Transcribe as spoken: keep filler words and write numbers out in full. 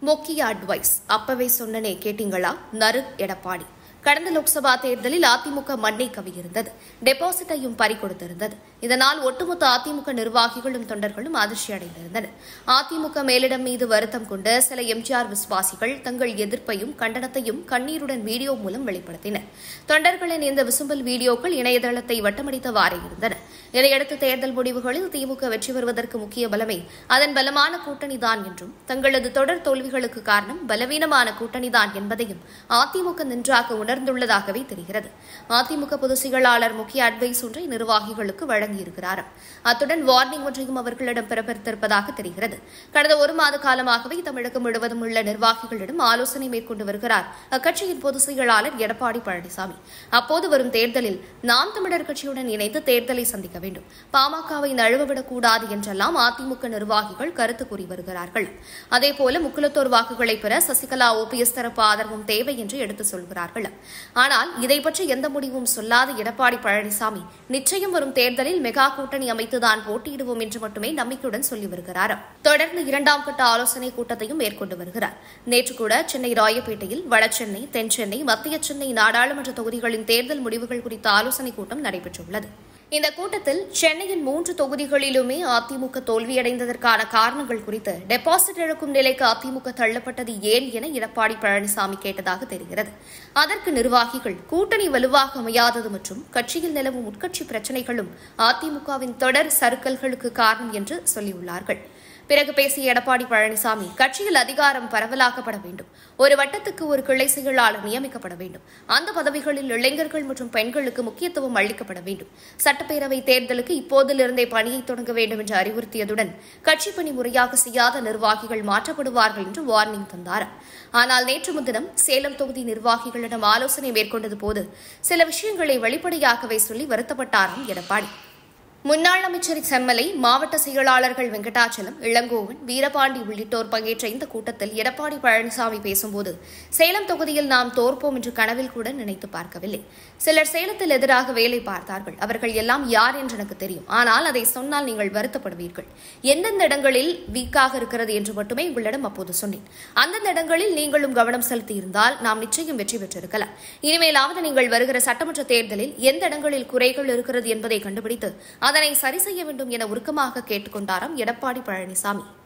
முக்கிய அட்வைஸ் அப்பவே சொன்னனே கேட்டீங்களா? நறு எடப்பாடி. கடந்த லோக்சபா தேர்தலில் அதிமுக மண்ணை கவியிருந்தது, டெபாசிட்டையும் பறிகொடுத்திருந்தது. இதனால் ஒட்டுமொத்த அதிமுக நிர்வாகிகளும் தொண்டர்களும் அதிர்ச்சி அடைந்திருந்தனர். அதிமுக மேலிடம் மீது வருத்தம் கொண்ட சில எம்ஜிஆர் விசுவாசிகள் தங்கள் எதிர்ப்பையும் கண்டனத்தையும் கண்ணீருடன் வீடியோ மூலம் வெளிப்படுத்தினர். தொண்டர்களின் இந்த விசும்பல் வீடியோக்கள் இணையதளத்தை வட்டமடித்தவாறே இருந்தன. இதையடுத்து தேர்தல் முடிவுகளில் திமுக வெற்றி பெறுவதற்கு முக்கிய பலமே அதன் பலமான கூட்டணிதான் என்றும், தங்களது தொடர் தோல்விகளுக்கு காரணம் பலவீனமான கூட்டணிதான் என்பதையும் அதிமுக நன்றாக உணர்ந்துள்ளதாகவே தெரிகிறது. அதிமுக பொதுச் செயலாளர் முக்கிய அட்வைஸ் ஒன்றை நிர்வாகிகளுக்கு வழங்கியிருக்கிறார். அத்துடன் வார்னிங் ஒன்றையும் அவர்களிடம் பிறப்பித்திருப்பதாக தெரிகிறது. கடந்த ஒரு மாத காலமாகவே தமிழகம் முழுவதும் உள்ள நிர்வாகிகளிடம் ஆலோசனை மேற்கொண்டு வருகிறார் அக்கட்சியின் பொதுச் செயலாளர் எடப்பாடி பழனிசாமி. அப்போது வரும் தேர்தலில் நாம் தமிழர் கட்சியுடன் இணைந்து தேர்தலை சந்திக்க வேண்டும், பாமகவை நழுவவிடக்கூடாது என்றெல்லாம் அதிமுக நிர்வாகிகள் கருத்து கூறி வருகிறார்கள். அதேபோல முக்குலத்தோர் வாக்குகளை பெற சசிகலா ஓபிஎஸ் தரப்பு ஆதரவும் தேவை என்று எடுத்துச் சொல்கிறார்கள். ஆனால் இதை பற்றி எந்த முடிவும் சொல்லாத எடப்பாடி பழனிசாமி நிச்சயம் வரும் தேர்தலில் மெகா கூட்டணி அமைத்துதான் போட்டியிடுவோம் என்று மட்டுமே நம்பிக்கையுடன் சொல்லி வருகிறார். தொடர்ந்து இரண்டாம் கட்ட ஆலோசனை கூட்டத்தையும் மேற்கொண்டு வருகிறார். நேற்று கூட சென்னை ராயப்பேட்டையில் வடசென்னை, தென் சென்னை, மத்திய சென்னை நாடாளுமன்ற தொகுதிகளின் தேர்தல் முடிவுகள் குறித்த ஆலோசனைக் கூட்டம் நடைபெற்றுள்ளது. இந்த கூட்டத்தில் சென்னையின் மூன்று தொகுதிகளிலுமே அதிமுக தோல்வியடைந்ததற்கான காரணங்கள் குறித்து டெபாசிட் இழக்கும் நிலைக்கு அதிமுக தள்ளப்பட்டது ஏன் என எடப்பாடி பழனிசாமி கேட்டதாக தெரிகிறது. அதற்கு நிர்வாகிகள் கூட்டணி வலுவாக அமையாதது மற்றும் கட்சியில் நிலவும் உட்கட்சி பிரச்சினைகளும் அதிமுகவின் தொடர் சறுக்கல்களுக்கு காரணம் என்று சொல்லியுள்ளார்கள். பிறகு பேசிய எடப்பாடி பழனிசாமி, கட்சியில் அதிகாரம் பரவலாக்கப்பட வேண்டும், ஒரு வட்டத்துக்கு ஒரு கிளை செயலாளர் நியமிக்கப்பட வேண்டும், அந்த பதவிகளில் இளைஞர்கள் மற்றும் பெண்களுக்கு முக்கியத்துவம் அளிக்கப்பட வேண்டும், சட்டப்பேரவை தேர்தலுக்கு இப்போதிலிருந்தே பணியை தொடங்க வேண்டும் என்று அறிவுறுத்தியதுடன் கட்சி பணி முறையாக செய்யாத நிர்வாகிகள் மாற்றப்படுவார்கள் என்று வார்னிங் தந்தார். ஆனால் நேற்று முன்தினம் சேலம் தொகுதி நிர்வாகிகளிடம் ஆலோசனை மேற்கொண்டது போது சில விஷயங்களை வெளிப்படையாகவே சொல்லி வருத்தப்பட்டாராம் எடப்பாடி. முன்னாள் அமைச்சர் செம்மலை, மாவட்ட செயலாளர்கள் வெங்கடாச்சலம், இளங்கோவன், வீரபாண்டி உள்ளிட்டோர் பங்கேற்ற இந்த கூட்டத்தில் எடப்பாடி பழனிசாமி பேசும்போது, சேலம் தொகுதியில் நாம் தோற்போம் என்று கனவில் கூட நினைத்து பார்க்கவில்லை. சிலர் சேலத்தில் எதிராக வேலை பார்த்தார்கள். அவர்கள் எல்லாம் யார் என்று எனக்கு தெரியும். ஆனால் அதை சொன்னால் நீங்கள் வருத்தப்படுவீர்கள். எந்தெந்த இடங்களில் வீக்காக இருக்கிறது என்று மட்டுமே உங்களிடம் அப்போது சொன்னேன். அந்தந்த இடங்களில் நீங்களும் கவனம் செலுத்தியிருந்தால் நாம் நிச்சயம் வெற்றி பெற்றிருக்கலாம். இனிமேலாவது நீங்கள் வருகிற சட்டமன்ற தேர்தலில் எந்த இடங்களில் குறைகள் இருக்கிறது என்பதை கண்டுபிடித்து அதனை சரி செய்ய வேண்டும் என உருக்கமாக கேட்டுக் கொண்டாராம் எடப்பாடி பழனிசாமி.